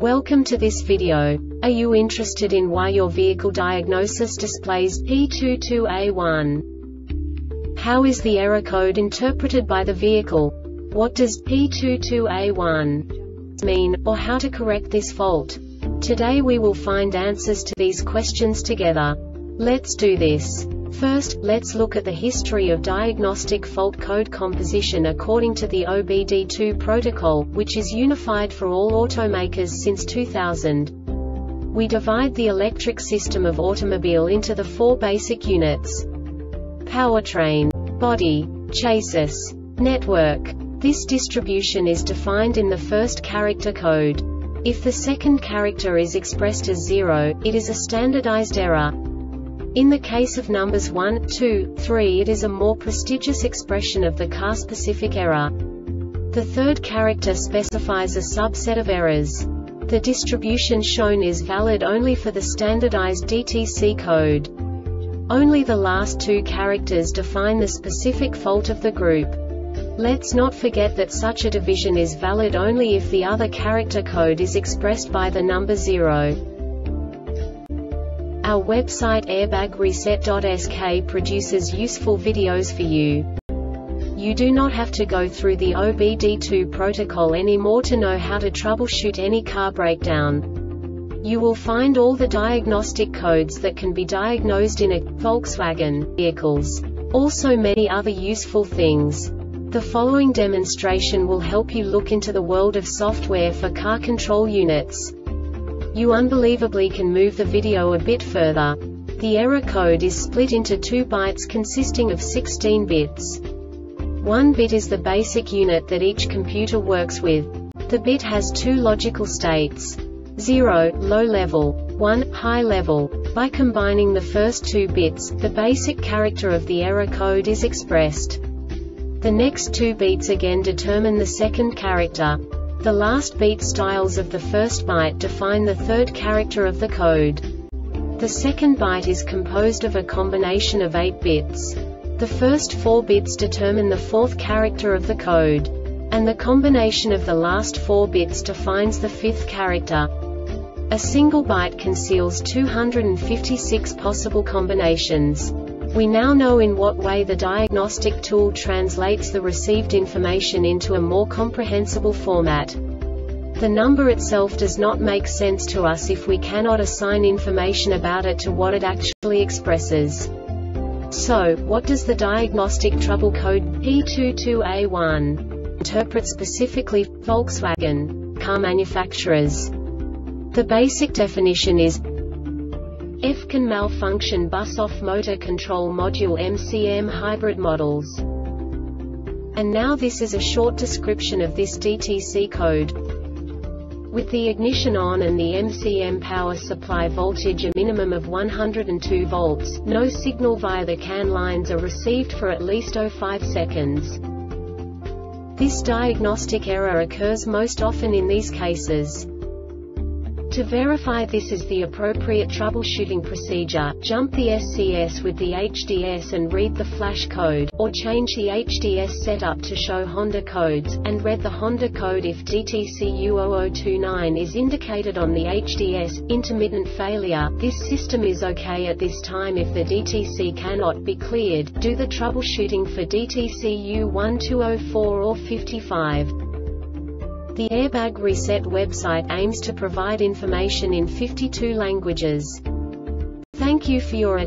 Welcome to this video. Are you interested in why your vehicle diagnosis displays P22A1? How is the error code interpreted by the vehicle? What does P22A1 mean, or how to correct this fault? Today we will find answers to these questions together. Let's do this. First, let's look at the history of diagnostic fault code composition according to the OBD2 protocol, which is unified for all automakers since 2000. We divide the electric system of automobile into the four basic units: powertrain, body, chassis, network. This distribution is defined in the first character code. If the second character is expressed as 0, it is a standardized error. In the case of numbers 1, 2, 3, it is a more prestigious expression of the car-specific error. The third character specifies a subset of errors. The distribution shown is valid only for the standardized DTC code. Only the last two characters define the specific fault of the group. Let's not forget that such a division is valid only if the other character code is expressed by the number 0. Our website airbagreset.sk produces useful videos for you. You do not have to go through the OBD2 protocol anymore to know how to troubleshoot any car breakdown. You will find all the diagnostic codes that can be diagnosed in a Volkswagen vehicles. Also many other useful things. The following demonstration will help you look into the world of software for car control units. You unbelievably can move the video a bit further. The error code is split into 2 bytes consisting of 16 bits. 1 bit is the basic unit that each computer works with. The bit has 2 logical states: 0, low level, 1, high level. By combining the first 2 bits, the basic character of the error code is expressed. The next 2 beats again determine the second character. The last beat styles of the first byte define the third character of the code. The second byte is composed of a combination of 8 bits. The first 4 bits determine the fourth character of the code. And the combination of the last 4 bits defines the fifth character. A single byte conceals 256 possible combinations. We now know in what way the diagnostic tool translates the received information into a more comprehensible format. The number itself does not make sense to us if we cannot assign information about it to what it actually expresses. So, what does the diagnostic trouble code P22A1 interpret specifically for Volkswagen car manufacturers? The basic definition is: F can malfunction bus-off motor control module MCM hybrid models. And now this is a short description of this DTC code. With the ignition on and the MCM power supply voltage a minimum of 102 volts, no signal via the CAN lines are received for at least 05 seconds. This diagnostic error occurs most often in these cases. To verify this is the appropriate troubleshooting procedure, jump the SCS with the HDS and read the flash code, or change the HDS setup to show Honda codes, and read the Honda code if DTC-U0029 is indicated on the HDS. Intermittent failure: this system is okay at this time. If the DTC cannot be cleared, do the troubleshooting for DTC-U1204 or 55. The Airbag Reset website aims to provide information in 52 languages. Thank you for your